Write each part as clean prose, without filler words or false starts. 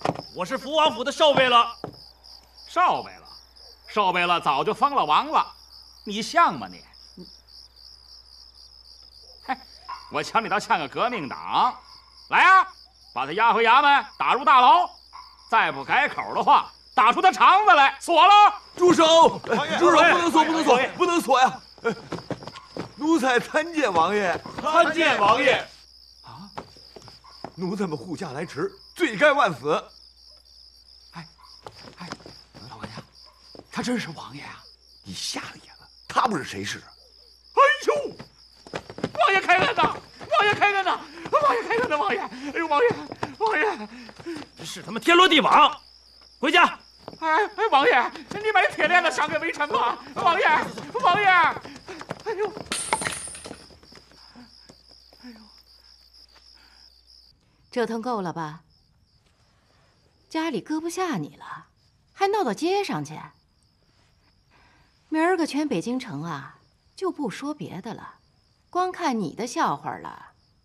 我是福王府的少贝勒。 少贝勒，少贝勒早就封了王了，你像吗你？嘿，我瞧你倒像个革命党。来呀，把他押回衙门，打入大牢。再不改口的话，打出他肠子来，锁了。 住手！住手！ 王爷不能锁，不能锁，不能锁呀！奴才参见王爷。 参见王爷。 啊！奴才们护驾来迟，罪该万死。 哎，老官家，他真是王爷啊！ 你瞎了眼了，他不是谁是？ 哎呦，王爷开恩呐！王爷开恩呐！王爷开恩呐！王爷，哎呦，王爷， 真是他妈天罗地网！回家。 哎，王爷，你把这铁链子赏给微臣吧！王爷，哎呦， 折腾够了吧？家里搁不下你了，还闹到街上去。明儿个全北京城啊，就不说别的了，光看你的笑话了。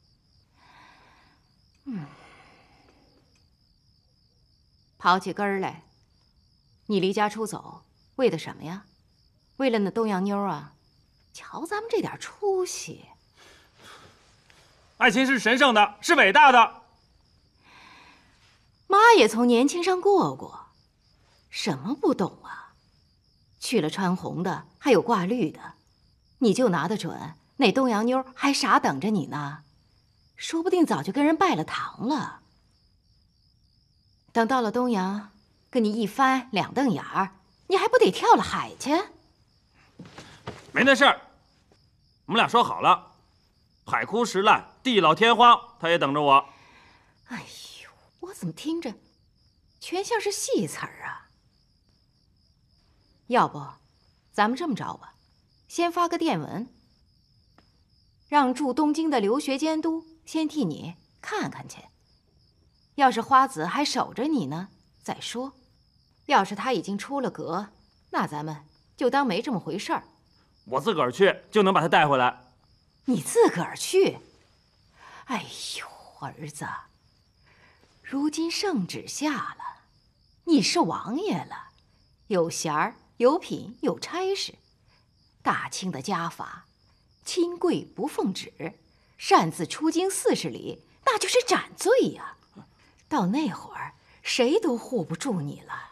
刨起根儿来，你离家出走，为的什么呀？为了那东洋妞啊？瞧咱们这点出息！ 爱情是神圣的，是伟大的。 妈也从年轻上过，什么不懂啊？去了穿红的，还有挂绿的，你就拿得准那东洋妞还傻等着你呢，说不定早就跟人拜了堂了。等到了东洋，跟你一翻两瞪眼儿，你还不得跳了海去？ 没那事儿，我们俩说好了，海枯石烂，地老天荒，他也等着我。 哎呦，我怎么听着全像是戏词儿啊？要不，咱们这么着吧，先发个电文，让驻东京的留学监督先替你看看去。要是花子还守着你呢，再说；要是他已经出了阁，那咱们就当没这么回事儿。 我自个儿去就能把他带回来。 你自个儿去？哎呦，儿子，如今圣旨下了，你是王爷了，有衔儿、有品、有差事。大清的家法，亲贵不奉旨，擅自出京40里，那就是斩罪呀。到那会儿，谁都护不住你了。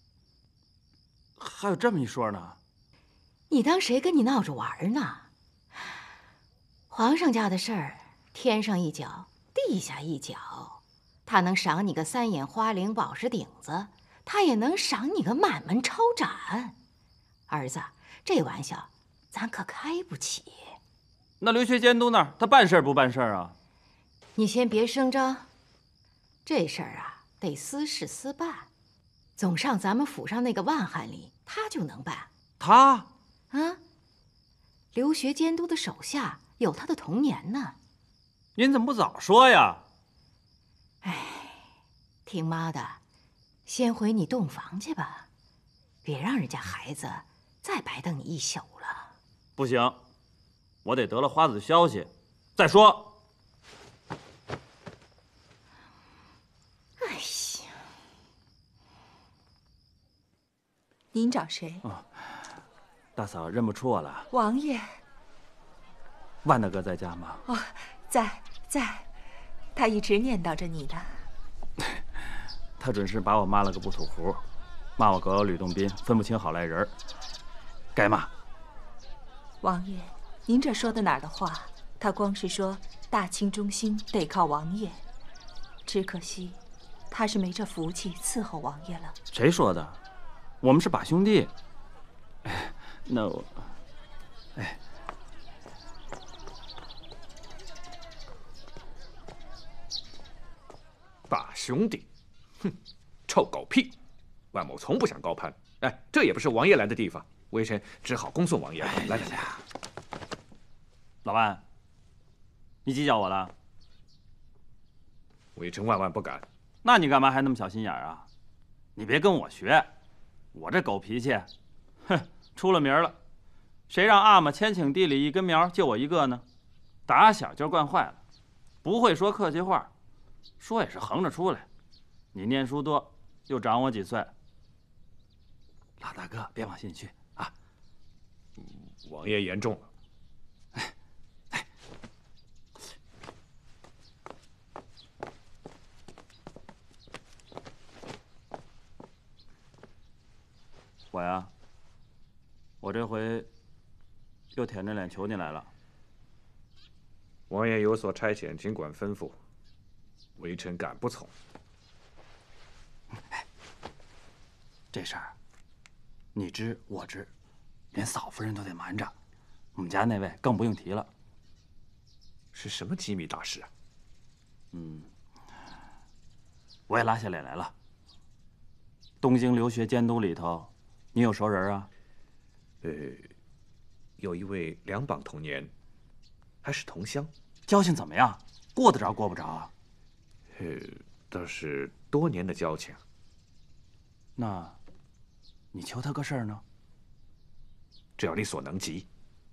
还有这么一说呢？ 你当谁跟你闹着玩呢？皇上家的事儿，天上一脚，地下一脚。他能赏你个3眼花翎宝石顶子，他也能赏你个满门抄斩。儿子，这玩笑咱可开不起。 那留学监督那儿，他办事儿不办事儿啊？ 你先别声张，这事儿啊得私事私办。总上咱们府上那个万翰里，他就能办。 他？ 啊，留学监督的手下有他的童年呢。 您怎么不早说呀？ 哎，听妈的，先回你洞房去吧，别让人家孩子再白等你一宿了。 不行，我得得了花子的消息再说。 哎呀， 您找谁？ 大嫂认不出我了。 王爷。 万大哥在家吗？ 哦，在，他一直念叨着你呢。 他准是把我骂了个不吐胡，骂我狗咬吕洞宾，分不清好赖人，该骂。 王爷，您这说的哪儿的话？他光是说大清中兴得靠王爷，只可惜他是没这福气伺候王爷了。 谁说的？我们是把兄弟。那我， 把兄弟，哼，臭狗屁！万某从不想高攀。哎，这也不是王爷来的地方，微臣只好恭送王爷。来， 老万，你讥笑我了？ 微臣万万不敢。 那你干嘛还那么小心眼啊？你别跟我学，我这狗脾气，哼，出了名了。谁让阿玛千顷地里一根苗就我一个呢？打小就惯坏了，不会说客气话，说也是横着出来。 你念书多，又长我几岁。老大哥，别往心里去啊。 王爷言重了。 我呀，我这回又舔着脸求你来了。 王爷有所差遣，尽管吩咐，微臣敢不从。 这事儿，你知我知，连嫂夫人都得瞒着，我们家那位更不用提了。 是什么机密大事啊？ 我也拉下脸来了。东京留学监督里头，你有熟人啊？ 有一位两榜同年，还是同乡， 交情怎么样？过得着过不着啊？ 倒是多年的交情。 那，你求他个事儿呢？ 只要力所能及。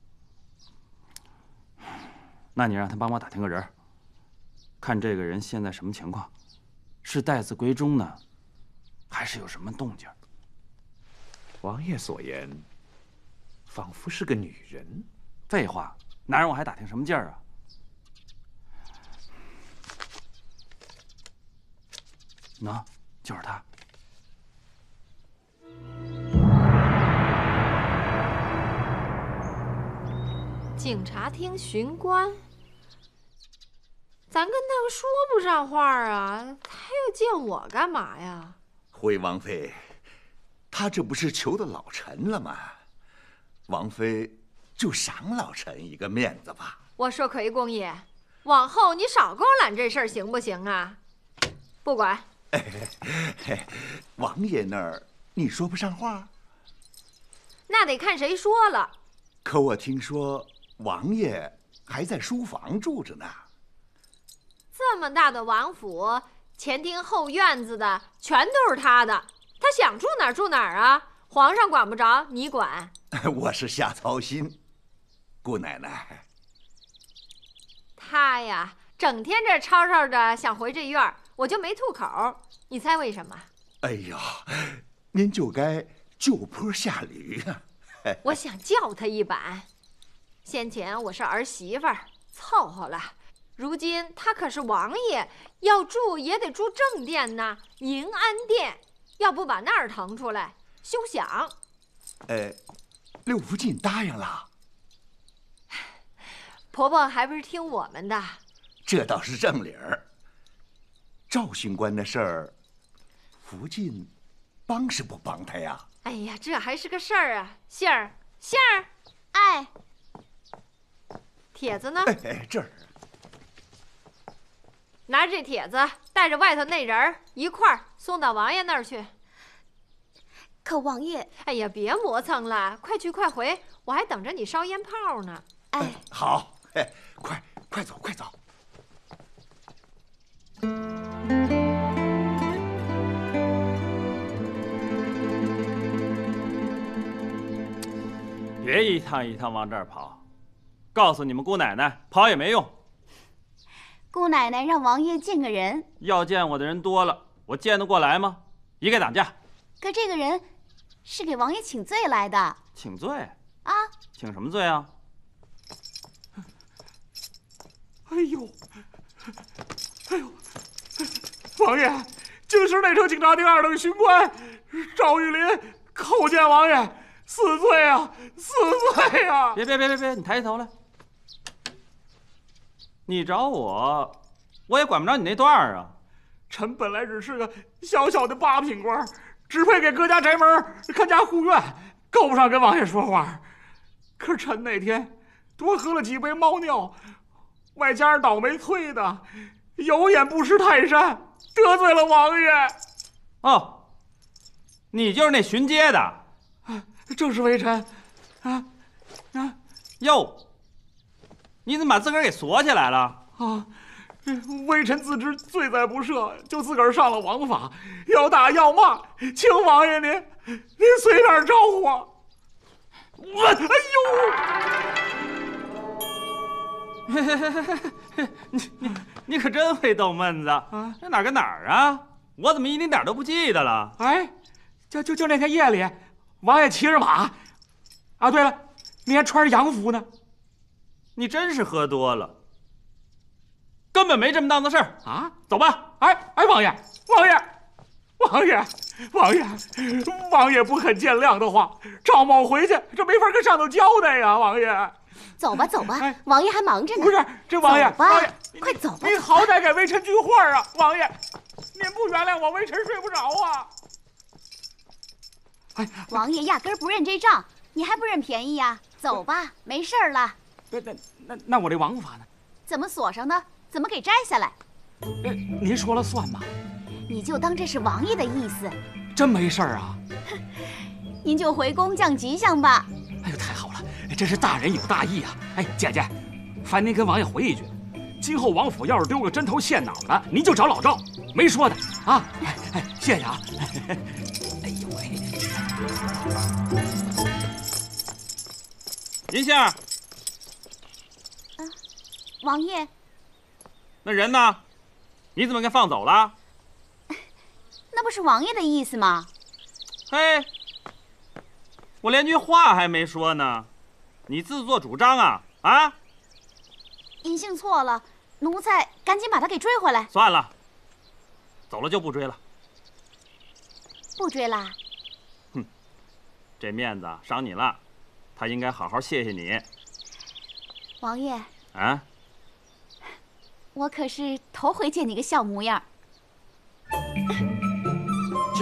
那你让他帮我打听个人，看这个人现在什么情况，是待字闺中呢，还是有什么动静？ 王爷所言，仿佛是个女人。 废话，男人我还打听什么劲儿啊？喏，就是他。 警察厅巡官，咱跟他说不上话啊，他要见我干嘛呀？ 回王妃，他这不是求的老臣了吗？王妃就赏老臣一个面子吧。 我说奎公爷，往后你少勾揽这事儿行不行啊？不管。 王爷那儿你说不上话？ 那得看谁说了。 可我听说王爷还在书房住着呢。 这么大的王府，前厅后院子的全都是他的，他想住哪儿住哪儿啊！皇上管不着，你管？ 我是瞎操心，姑奶奶。 他呀，整天这吵吵着想回这院儿，我就没吐口。你猜为什么？ 哎呀，您就该就坡下驴啊！ 我想叫他一板。先前我是儿媳妇儿，凑合了。如今他可是王爷，要住也得住正殿呐，迎安殿。要不把那儿腾出来，休想。 六福晋答应了。 婆婆还不是听我们的。 这倒是正理儿。赵巡官的事儿，福晋帮是不帮他呀？ 哎呀，这还是个事儿啊！杏儿，杏儿，哎，帖子呢？ 这儿。 拿着这帖子，带着外头那人儿一块儿送到王爷那儿去。 可王爷， 哎呀，别磨蹭了，快去快回，我还等着你烧烟炮呢。 哎， 好，快走，快走。 别一趟一趟往这儿跑，告诉你们姑奶奶，跑也没用。 姑奶奶让王爷见个人， 要见我的人多了，我见得过来吗？一概挡驾。 可这个人是给王爷请罪来的。 请罪啊？ 请什么罪啊？ 哎呦，王爷，就是那车警察厅2等巡官赵玉林叩见王爷，死罪啊，死罪啊！ 别，你抬起头来。你找我，我也管不着你那段儿啊。 臣本来只是个小小的8品官，只配给各家宅门看家护院，够不上跟王爷说话。可臣那天多喝了几杯猫尿，外加上倒霉催的，有眼不识泰山，得罪了王爷。 哦，你就是那巡街的？ 正是微臣。 哟，你怎么把自个儿给锁起来了？ 啊，微臣自知罪在不赦，就自个儿上了王法，要打要骂，请王爷您随便招呼我。 你可真会逗闷子啊！这哪儿跟哪儿啊？ 我怎么一丁点都不记得了？ 哎，就那天夜里，王爷骑着马。啊，对了，你还穿着洋服呢。 你真是喝多了，根本没这么档子事儿啊！ 走吧。 哎，王爷，王爷不肯见谅的话，赵某回去这没法跟上头交代呀，王爷。 走吧，王爷还忙着呢。 不是，这王爷， 王爷，快走吧。 您好歹给微臣句话啊，王爷，您不原谅我，微臣睡不着啊。 哎，王爷压根不认这账，你还不认便宜呀？走吧，没事儿了。 那我这王法呢？ 怎么锁上呢？怎么给摘下来？ 您说了算吧。 你就当这是王爷的意思。 真没事儿啊？ 您就回宫降吉祥吧。 哎呦，太好了，真是大人有大义啊！哎，姐姐，烦您跟王爷回一句，今后王府要是丢个针头线脑的，您就找老赵，没说的啊！哎，谢谢啊！哎呦喂！ 银杏， 王爷， 那人呢？你怎么给放走了？ 那不是王爷的意思吗？ 嘿，我连句话还没说呢，你自作主张啊！啊！ 银杏错了，奴才赶紧把他给追回来。 算了，走了就不追了。 不追啦？ 哼，这面子伤你了，他应该好好谢谢你。 王爷啊， 我可是头回见你个笑模样。 是。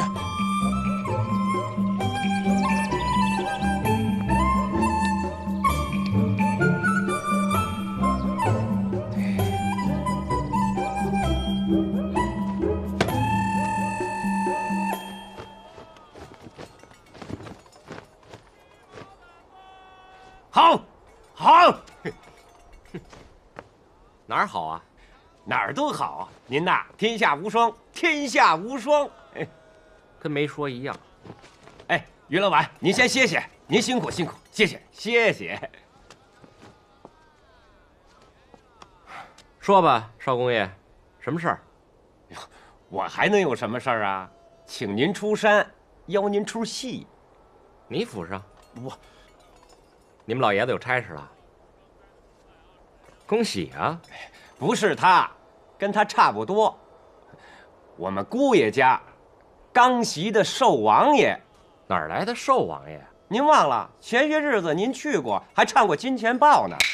好， 哪儿好啊？ 哪儿都好。您呐，天下无双，天下无双。 跟没说一样。 哎，于老板，您先歇歇，您辛苦，谢谢。 说吧，少公爷，什么事儿？ 我还能有什么事儿啊？请您出山，邀您出戏。 你府上？你们老爷子有差事了？恭喜啊！ 不是他，跟他差不多。我们姑爷家刚袭的寿王爷。 哪儿来的寿王爷？ 您忘了前些日子您去过，还唱过金钱豹呢。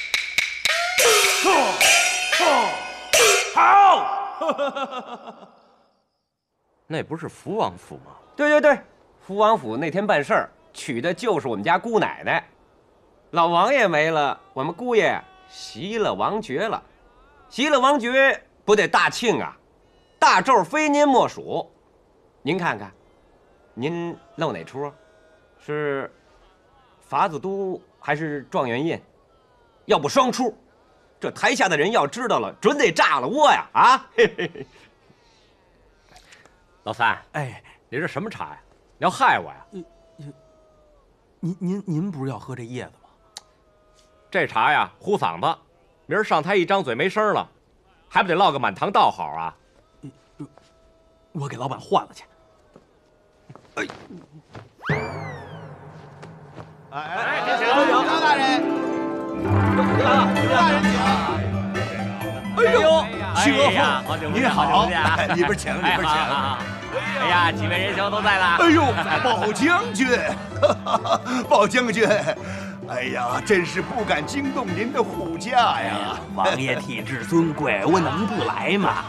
好。 那不是福王府吗？ 对，福王府那天办事儿，娶的就是我们家姑奶奶。老王爷没了，我们姑爷袭了王爵了。袭了王爵不得大庆啊，大咒非您莫属。您看看，您露哪出？是法子都还是状元印？要不双出，这台下的人要知道了，准得炸了窝呀！啊！ 老三， 哎， 你这什么茶呀？你要害我呀？ 您不是要喝这叶子吗？ 这茶呀，糊嗓子，明儿上台一张嘴没声了，还不得落个满堂道好啊？ 我给老板换了去。 张大人，张大人请。 哎呦， 徐国峰，您好，里边请。 哎呀，几位仁兄都在了。 哎呦，宝将军，宝将军，哎呀，真是不敢惊动您的护驾呀！ 王爷体质尊贵，我能不来吗？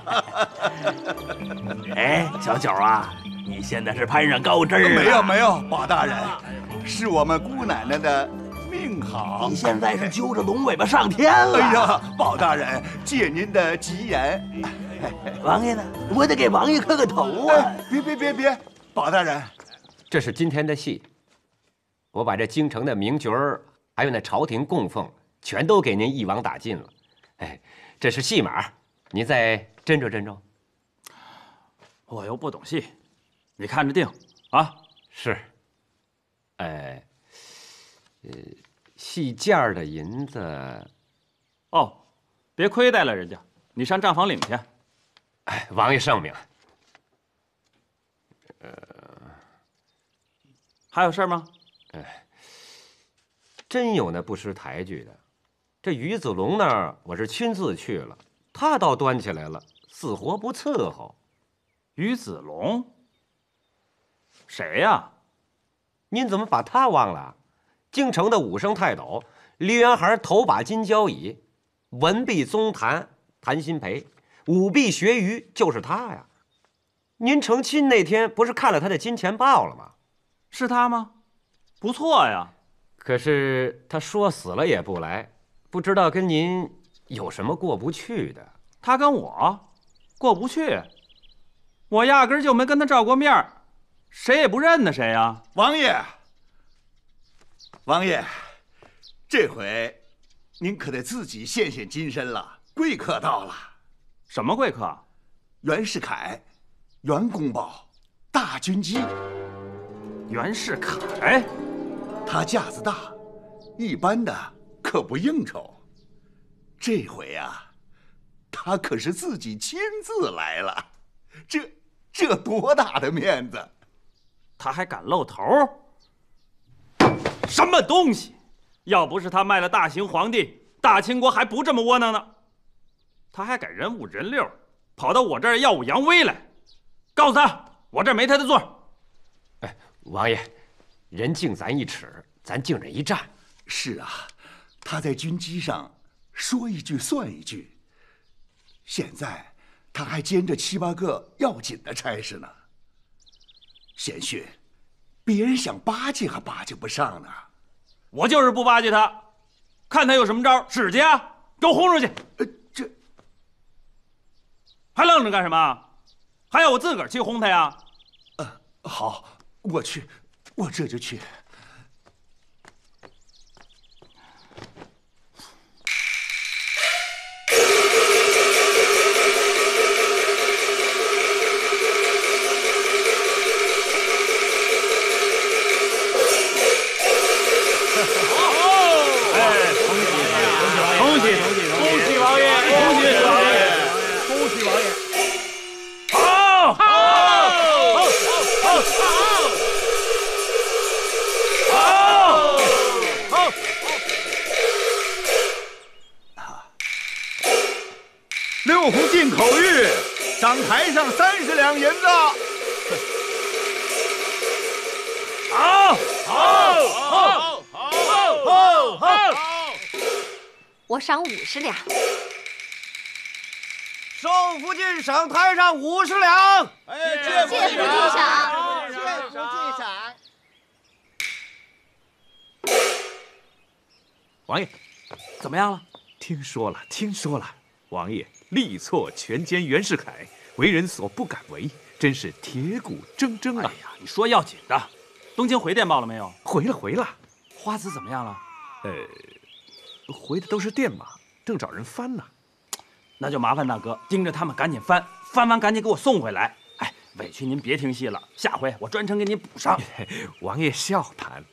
哎，小九啊，你现在是攀上高枝了？ 没有，宝大人，是我们姑奶奶的命好。 你现在是揪着龙尾巴上天了。 哎呀，宝大人，借您的吉言。 王爷呢？我得给王爷磕个头啊！ 别，宝大人， 这是今天的戏，我把这京城的名角儿，还有那朝廷供奉，全都给您一网打尽了。哎，这是戏码，您再斟酌。 我又不懂戏，你看着定啊。 是。戏价的银子， 别亏待了人家，你上账房领去。 哎，王爷圣明。 还有事儿吗？ 真有那不识抬举的。这于子龙那儿，我是亲自去了，他倒端起来了，死活不伺候。 于子龙？谁呀？ 您怎么把他忘了？京城的武生泰斗，梨园行头把金交椅，文壁宗谭谭鑫培，武壁学瑜就是他呀。您成亲那天不是看了他的金钱豹了吗？ 是他吗？不错呀。 可是他说死了也不来，不知道跟您有什么过不去的。 他跟我过不去，我压根儿就没跟他照过面儿，谁也不认得谁呀。 王爷，王爷，这回您可得自己现现金身了，贵客到了。 什么贵客？ 袁世凯，袁公宝，大军机。 袁世凯， 他架子大，一般的可不应酬。这回啊，他可是自己亲自来了，这多大的面子！ 他还敢露头？什么东西？要不是他卖了大行皇帝，大清国还不这么窝囊呢。他还敢人五人六，跑到我这儿耀武扬威来。告诉他，我这儿没他的座。 哎，王爷，人敬咱一尺，咱敬人一丈。 是啊，他在军机上说一句算一句。现在他还兼着7、8个要紧的差事呢。贤婿，别人想巴结还巴结不上呢。 我就是不巴结他，看他有什么招使去啊！给我轰出去！ 这还愣着干什么？还要我自个儿去轰他呀？ 好，我去，我这就去。6壶进口玉，赏台上30两银子。 好，我赏50两。 寿福晋赏台上50两。 谢福晋赏，谢福晋赏。 王爷， 怎么样了？ 听说了，王爷力挫权奸袁世凯，为人所不敢为，真是铁骨铮铮啊！ 哎呀，你说要紧的，东京回电报了没有？ 回了。 花子怎么样了？ 回的都是电马，正找人翻呢。 那就麻烦大哥盯着他们赶紧翻，翻完赶紧给我送回来。哎，委屈您别听戏了，下回我专程给您补上。 王爷笑谈。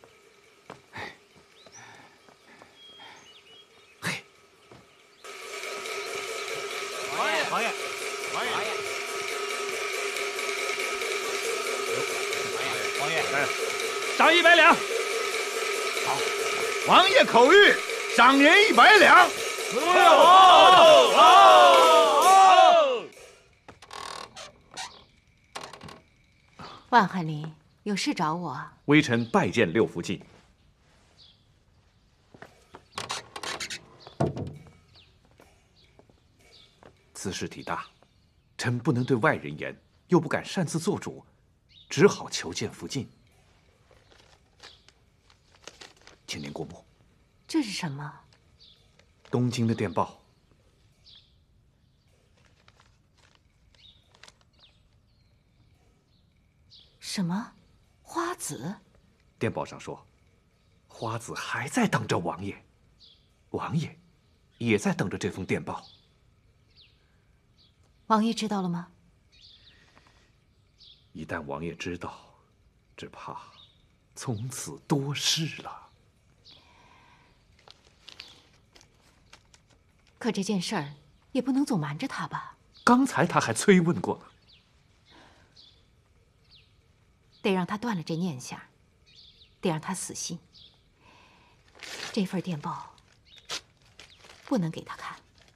王爷， 赏100两。 好，王爷口谕，赏银100两。 万翰林有事找我？ 微臣拜见6福晋。此事体大，臣不能对外人言，又不敢擅自做主，只好求见福晋。请您过目。 这是什么？ 东京的电报。 什么？花子？ 电报上说，花子还在等着王爷，王爷也在等着这封电报。 王爷知道了吗？ 一旦王爷知道，只怕从此多事了。 可这件事儿也不能总瞒着他吧？ 刚才他还催问过呢。 得让他断了这念想，得让他死心。这份电报不能给他看。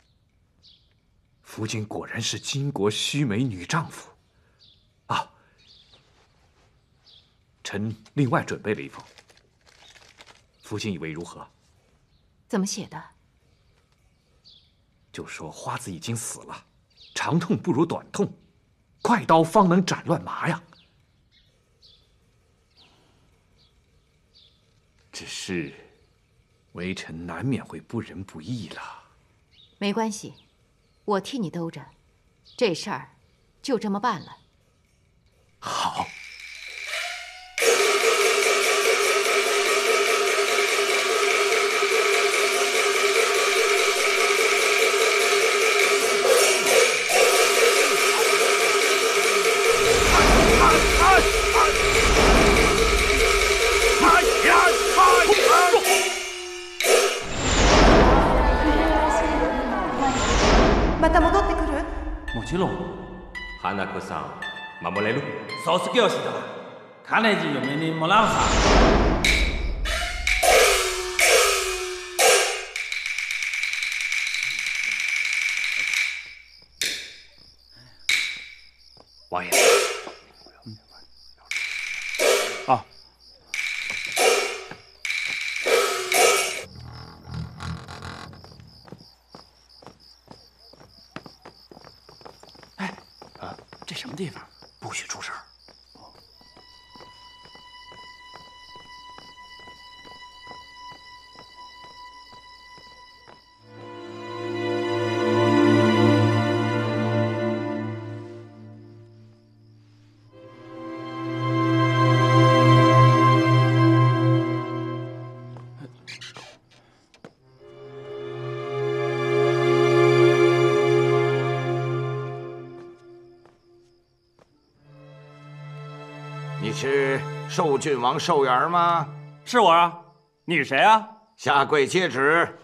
福晋果然是巾帼须眉女丈夫啊！臣另外准备了一封，福晋以为如何？ 怎么写的？ 就说花子已经死了，长痛不如短痛，快刀方能斩乱麻呀。只是微臣难免会不仁不义了。 没关系，我替你兜着，这事儿就这么办了。 好。 また戻ってくる？ もちろん。 花子さん、守れる？ 早す教師だ。看来就没你没浪啥。 王爷。 啊。 这什么地方？不许出声。 是寿郡王寿元吗？ 是我啊，你是谁啊？ 下跪接旨。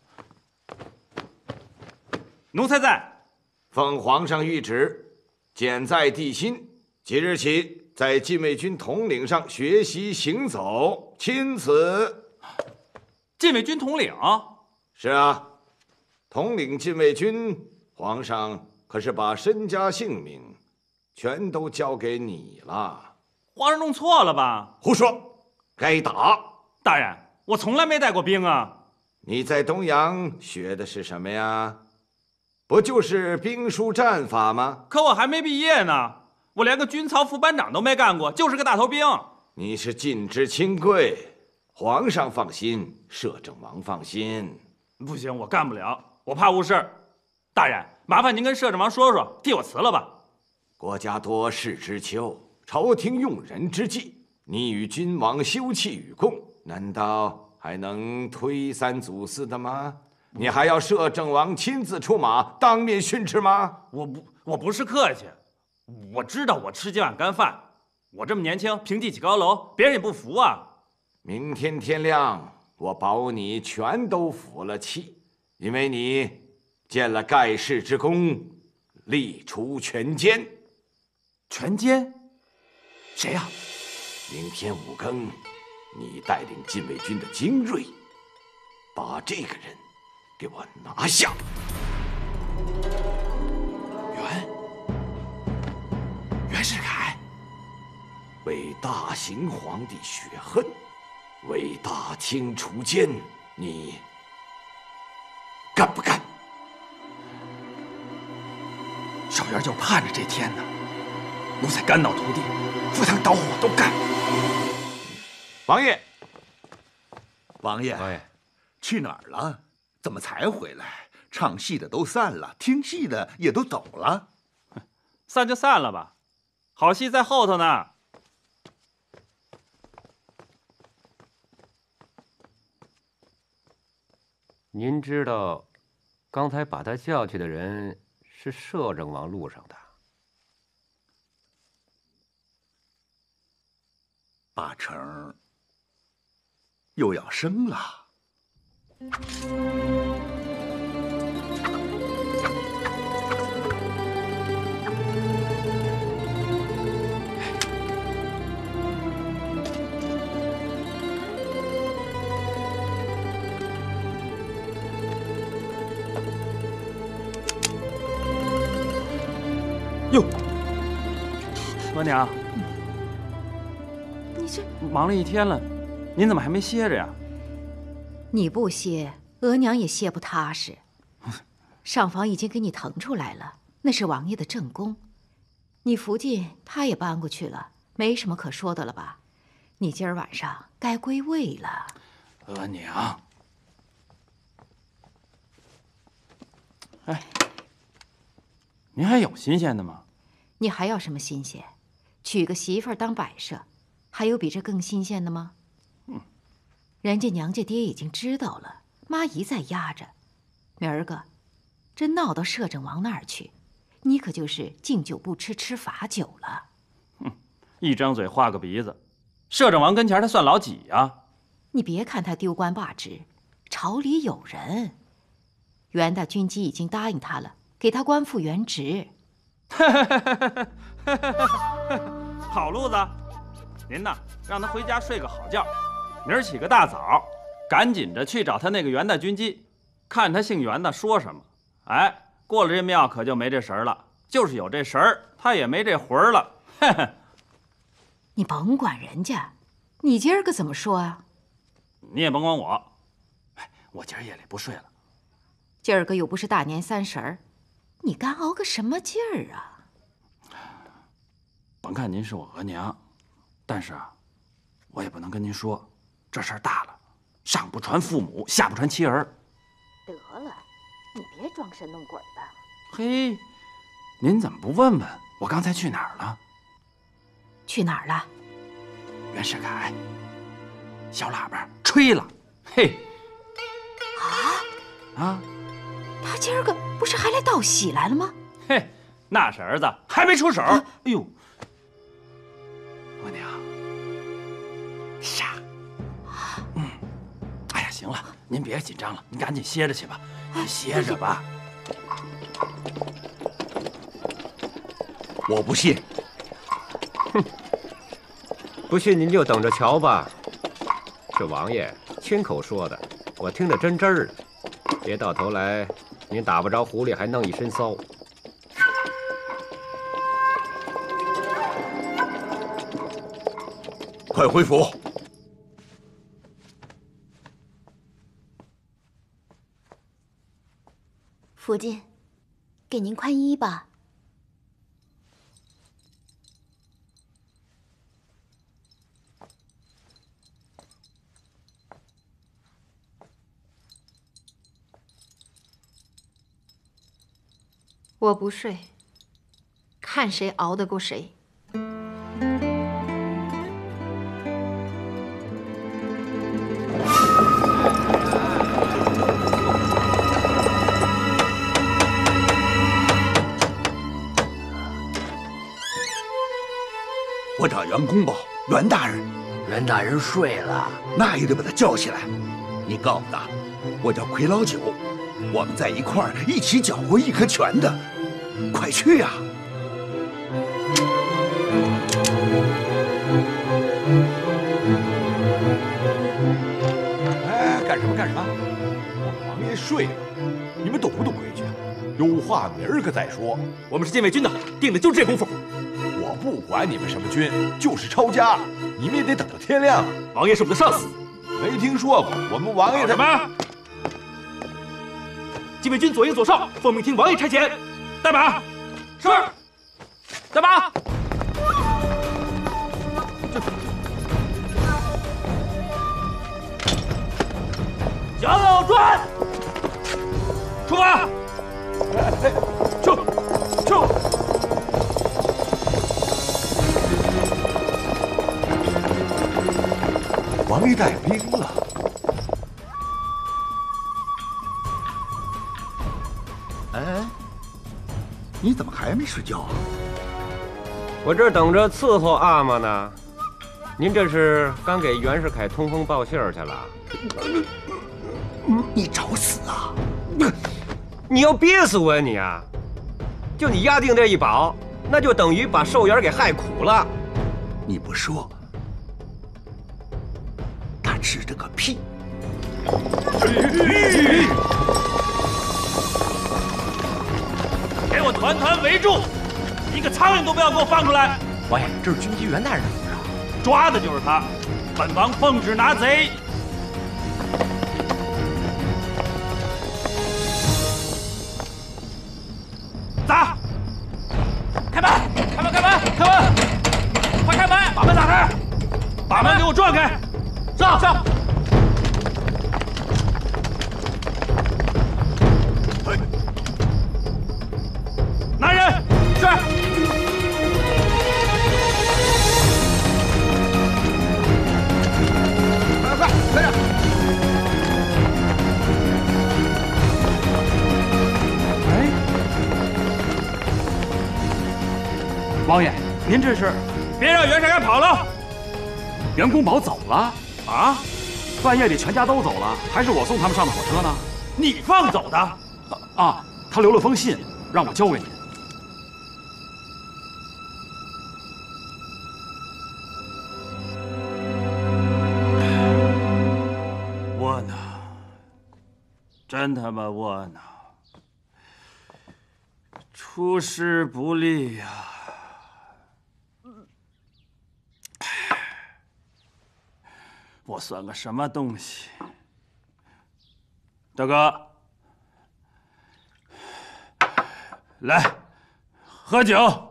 奴才在。 奉皇上谕旨，简在帝辛，即日起在禁卫军统领上学习行走，钦此。 禁卫军统领？ 是啊，统领禁卫军，皇上可是把身家性命全都交给你了。 皇上弄错了吧？ 胡说！该打！ 大人，我从来没带过兵啊。 你在东阳学的是什么呀？不就是兵书战法吗？ 可我还没毕业呢，我连个军曹副班长都没干过，就是个大头兵。 你是晋之亲贵，皇上放心，摄政王放心。 不行，我干不了，我怕误事。大人，麻烦您跟摄政王说说，替我辞了吧。 国家多事之秋。朝廷用人之际，你与君王休戚与共，难道还能推三阻四的吗？你还要摄政王亲自出马，当面训斥吗？ 我不是客气，我知道我吃几碗干饭，我这么年轻，平地起高楼，别人也不服啊。 明天天亮，我保你全都服了气，因为你建了盖世之功，力除权奸。 权奸？谁呀？ 明天5更，你带领禁卫军的精锐，把这个人给我拿下。 袁世凯， 为大行皇帝雪恨，为大清除奸，你干不干？ 少元就盼着这天呢，奴才肝脑涂地，赴汤蹈火都干。 王爷， 王爷，去哪儿了？怎么才回来？唱戏的都散了，听戏的也都走了。 散就散了吧，好戏在后头呢。 您知道，刚才把他叫去的人是摄政王路上的。 八成又要生了。 额娘， 你这忙了一天了，您怎么还没歇着呀？ 你不歇，额娘也歇不踏实。上房已经给你腾出来了，那是王爷的正宫。你福晋他也搬过去了，没什么可说的了吧？你今儿晚上该归位了。 额娘，哎，您还有新鲜的吗？ 你还要什么新鲜？娶个媳妇儿当摆设，还有比这更新鲜的吗？人家娘家爹已经知道了，妈一再压着。明儿个真闹到摄政王那儿去，你可就是敬酒不吃吃罚酒了。 一张嘴画个鼻子，摄政王跟前他算老几呀？ 你别看他丢官罢职，朝里有人。元大军机已经答应他了，给他官复原职。 好路子，您呐，让他回家睡个好觉，明儿起个大早，赶紧着去找他那个元大军机，看他姓元的说什么。哎，过了这庙可就没这神儿了，就是有这神儿，他也没这魂儿了。 你甭管人家，你今儿个怎么说啊？ 你也甭管我，哎，我今儿夜里不睡了。 今儿个又不是大年30儿，你干熬个什么劲儿啊？ 甭看您是我额娘，但是啊，我也不能跟您说，这事儿大了，上不传父母，下不传妻儿。 得了，你别装神弄鬼的。 嘿，您怎么不问问我刚才去哪儿了？ 去哪儿了？ 袁世凯，小喇叭吹了，嘿。啊！ 他今儿个不是还来道喜来了吗？ 嘿，那是儿子还没出手。哎呦，额娘，傻。哎呀，行了，您别紧张了，您赶紧歇着去吧，歇着吧。 我不信。 哼，不信您就等着瞧吧。这王爷亲口说的，我听得真真儿的。别到头来，您打不着狐狸还弄一身骚。 快回府。 福晋，给您宽衣吧。 我不睡，看谁熬得过谁。 我找袁公报，袁大人。 袁大人睡了， 那也得把他叫起来。你告诉他，我叫魁老九，我们在一块儿一起搅和一颗拳的。快去呀！ 哎，干什么干什么？我王爷睡了，你们懂不懂规矩？有话明儿个再说。 我们是禁卫军的，定的就这功夫。 我不管你们什么军，就是抄家，你们也得等到天亮。 王爷是我们的上司， 没听说过我们王爷什么？禁卫军左营左哨，奉命听王爷差遣。带马。是。带马。向右转。出发。去。 王爷带兵了。 哎，你怎么还没睡觉啊？ 我这儿等着伺候阿玛呢。您这是刚给袁世凯通风报信去了？ 你找死啊！ 你要憋死我呀你啊！就你压定这一保，那就等于把寿元给害苦了。 你不说，他吃这个屁！ 给我团团围住，一个苍蝇都不要给我放出来！ 王爷，这是军机袁大人的府上， 抓的就是他。本王奉旨拿贼。砸！开门！开门！开门！开门！快开门！把门打开！把门给我撞开！上！上！拿人！是。 快点！ 哎，王爷，您这是？ 别让袁世凯跑了！ 袁公宝走了啊？ 半夜里全家都走了，还是我送他们上的火车呢？ 你放走的？ 啊，他留了封信，让我交给您。 窝囊，真他妈窝囊，出师不利呀！我算个什么东西？大哥，来，喝酒。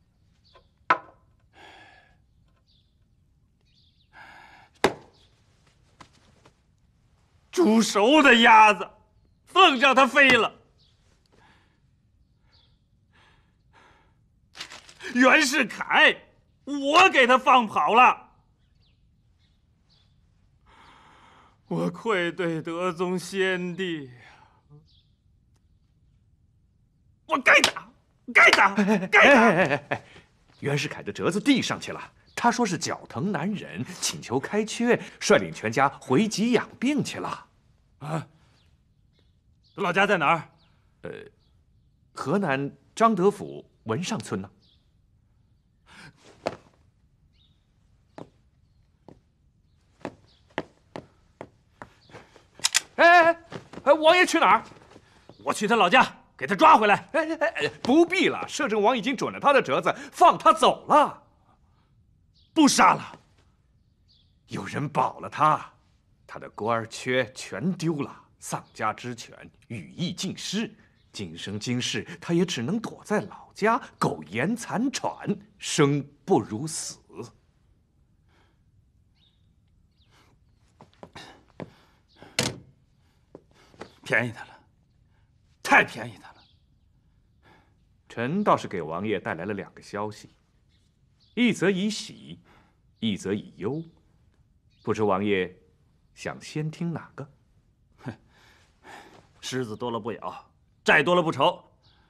煮熟的鸭子，凤让它飞了。袁世凯，我给他放跑了。我愧对德宗先帝，我该打，该打，该打！ 袁世凯的折子递上去了，他说是脚疼难忍，请求开缺，率领全家回籍养病去了。 啊，老家在哪儿？ 河南张德府文上村呢。王爷去哪儿？ 我去他老家，给他抓回来。 不必了，摄政王已经准了他的折子，放他走了。 不杀了。 有人保了他，他的官缺全丢了，丧家之犬，羽翼尽失。今生今世，他也只能躲在老家，苟延残喘，生不如死。 便宜他了，太便宜他了。 臣倒是给王爷带来了2个消息，一则以喜，一则以忧。不知王爷想先听哪个？ 哼，虱子多了不咬，债多了不愁。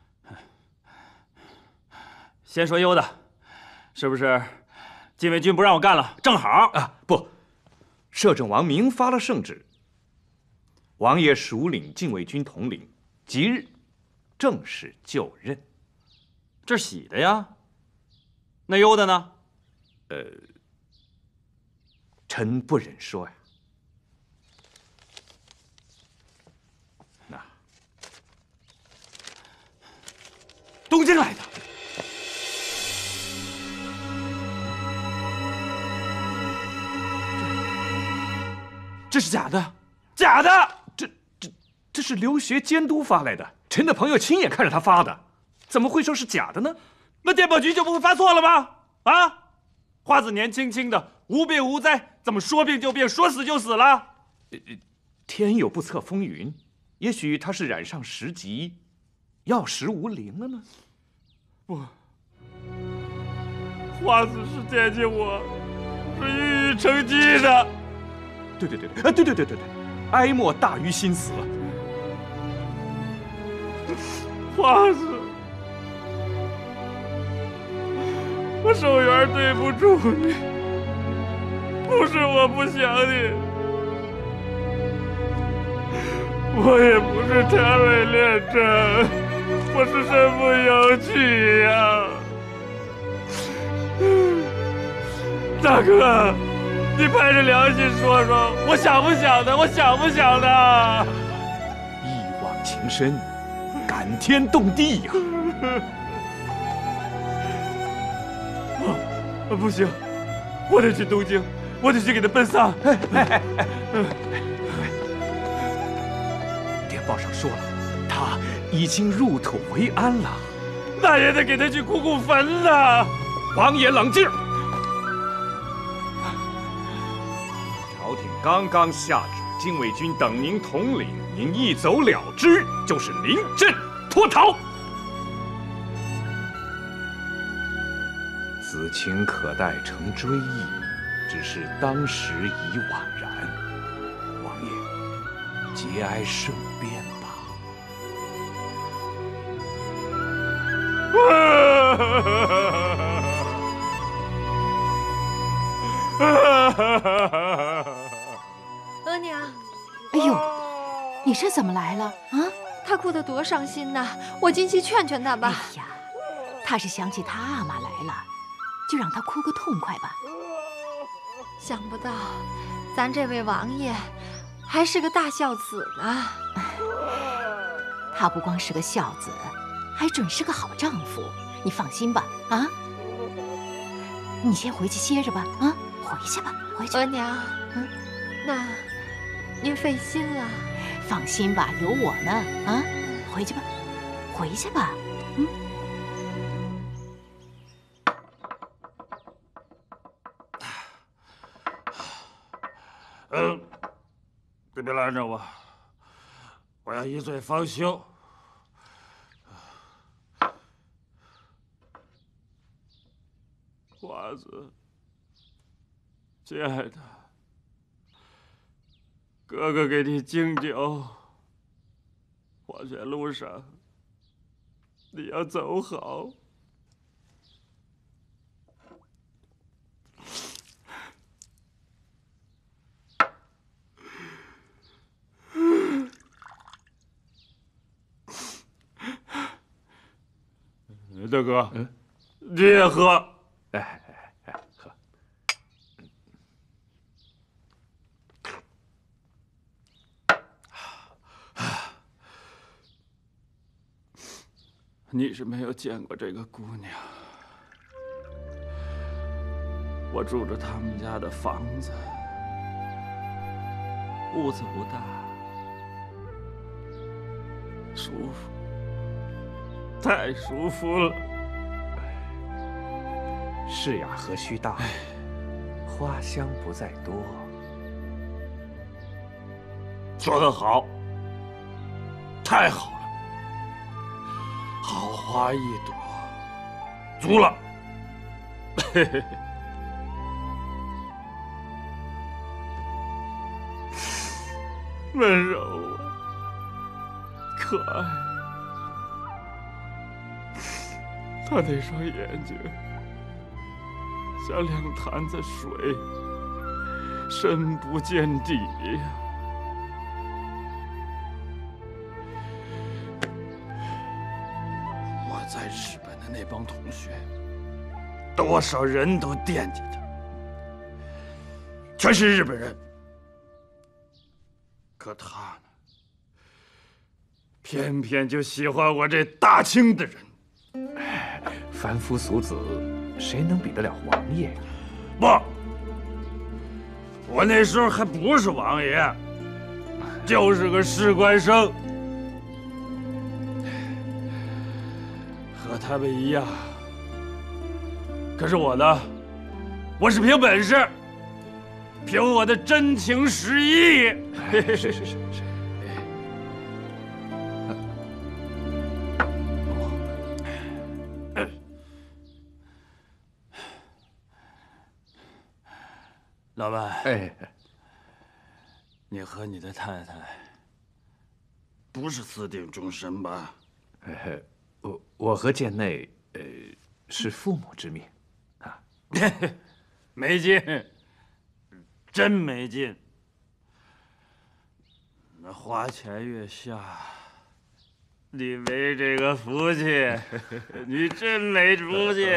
先说忧的，是不是禁卫军不让我干了？正好啊，不，摄政王明发了圣旨。王爷署领禁卫军统领，即日正式就任。 这喜的呀，那忧的呢？ 臣不忍说呀。那东京来的，这是假的，假的。 这是留学监督发来的，臣的朋友亲眼看着他发的，怎么会说是假的呢？ 那电报局就不会发错了吗？啊，花子年轻轻的，无病无灾，怎么说病就病，说死就死了？ 天有不测风云，也许他是染上10疾，药石无灵了呢。 不，花子是惦记我，是郁郁成疾的。 对，哀莫大于心死。 花子，我寿元对不住你，不是我不想你，我也不是天未练真，我是身不由己呀。大哥，你拍着良心说说，我想不想的？我想不想的？ 一往情深，感天动地呀！ 不行，我得去东京，我得去给他奔丧。 电报上说了，他已经入土为安了。 那也得给他去哭坟呐！ 王爷冷静。朝廷刚刚下旨，禁卫军等您统领，您一走了之，就是临阵脱逃。此情可待成追忆，只是当时已惘然。王爷，节哀顺变吧。 额娘， 哎呦，你这怎么来了啊？ 他哭得多伤心呐！我进去劝劝他吧。 哎呀，他是想起他阿玛来了，就让他哭个痛快吧。 想不到，咱这位王爷还是个大孝子呢。 他不光是个孝子，还准是个好丈夫。你放心吧，啊！你先回去歇着吧，啊！回去吧，回去。 额娘，那您费心了。 放心吧，有我呢，啊！回去吧，回去吧， 别拦着我，我要一醉方休。华子，亲爱的，哥哥给你敬酒。黄泉路上，你要走好。大哥，你也喝。 喝。 你是没有见过这个姑娘。我住着他们家的房子，屋子不大，舒服，太舒服了。 是呀，何须大？花香不在多。 说得好，太好了，好花一朵，足了。嘿嘿嘿。温柔啊，可爱。他那双眼睛像两潭子水，深不见底呀。我在日本的那帮同学，多少人都惦记他，全是日本人。可他呢，偏偏就喜欢我这大清的人。 凡夫俗子，谁能比得了王爷？ 不，我那时候还不是王爷，就是个士官生，和他们一样。可是我呢，我是凭本事，凭我的真情实意。 是。 老伴，你和你的太太不是私定终身吧？ 我和贱内，是父母之命，啊， 没劲，真没劲。那花前月下，你没这个福气，你真没出息。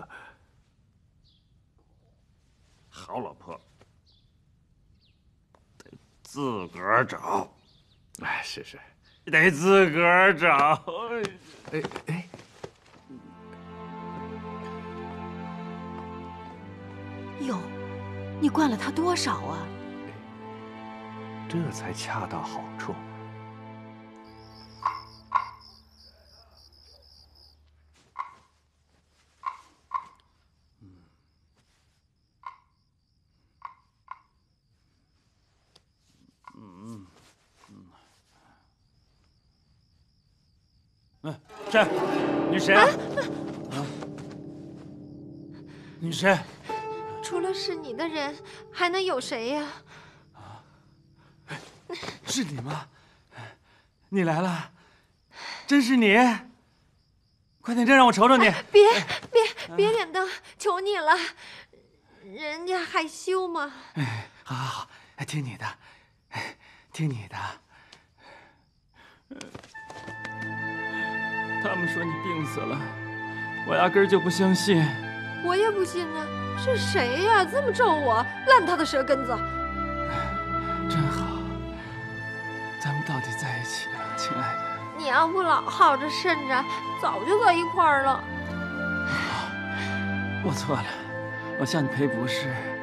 好老婆，得自个儿找。 是， 得自个儿找。 哟，你灌了他多少啊？ 这才恰到好处。 谁？你谁啊？你谁？ 除了是你的人，还能有谁呀？ 是你吗？你来了，真是你！快点，再让我瞅瞅你！ 别点灯，求你了，人家害羞嘛。 好好好，听你的，听你的。他们说你病死了，我压根儿就不相信。 我也不信呢，是谁呀？这么咒我，烂他的舌根子！ 真好，咱们到底在一起了，亲爱的。 你要不老好着慎着，早就在一块儿了。 我错了，我向你赔不是。